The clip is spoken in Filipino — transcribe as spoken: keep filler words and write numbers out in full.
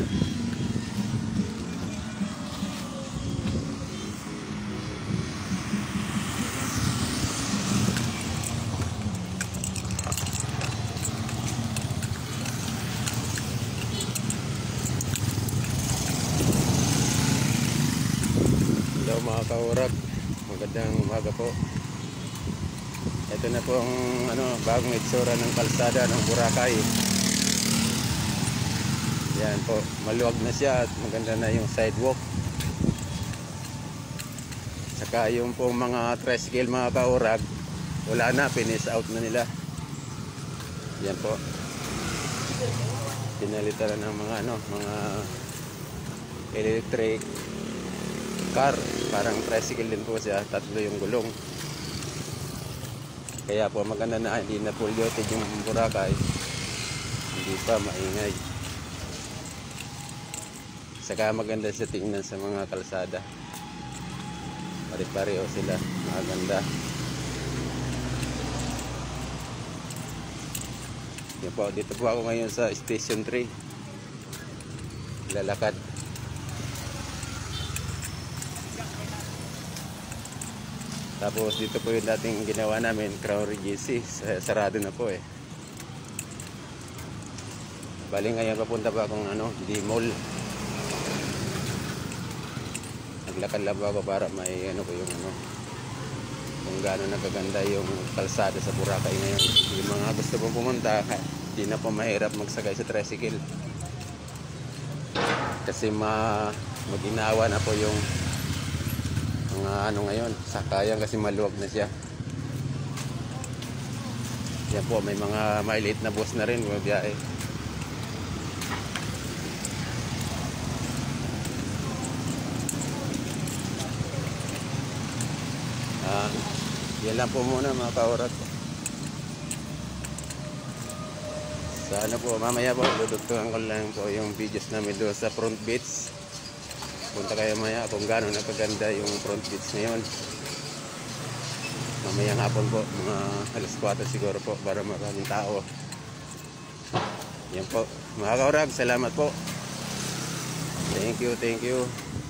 Hello mga kaurag, magandang umaga po. Ito na po ang ano, bagong itsura ng kalsada ng Boracay. Yan po, maluwag na siya at maganda na yung sidewalk. Saka yung po mga tricycle mga kaurag, wala na, finish out na nila. Yan po, pinalitan na ng mga ano, mga electric car, parang tricycle din po siya, tatlo yung gulong. Kaya po maganda na hindi na polluted yung Boracay, hindi pa maingay, saka maganda siya tingnan sa mga kalsada, pare-pareho sila, maganda. Yan po, dito po ako ngayon sa Station three, lalakad. Tapos dito po yung dating ginawa namin, Crown Regency, sarado na po eh. Bali ngayon papunta pa akong ano, di mall. Naglakad lang ako para may ano ko yung ano, kung gaano nagaganda yung kalsada sa Boracay ngayon. Yung mga gusto pong pumunta, hindi na po mahirap magsakay sa tricycle. Kasi ma maginawa na po yung mga ano ngayon, sakayan kasi maluwag na siya. Yan po, may mga maliit na bus na rin bumibiyahe. Ah, yan lang po muna mga kaurag. Sana po mamaya po dudugtungan ko lang po yung videos namin doon sa Front Beach. Punta kayo maya kung gaano nakaganda yung Front Beach ngayon. Mamayang hapon po, mga alas kwatro siguro po, para maraming tao. Yan po mga kaurag, salamat po. Thank you, thank you.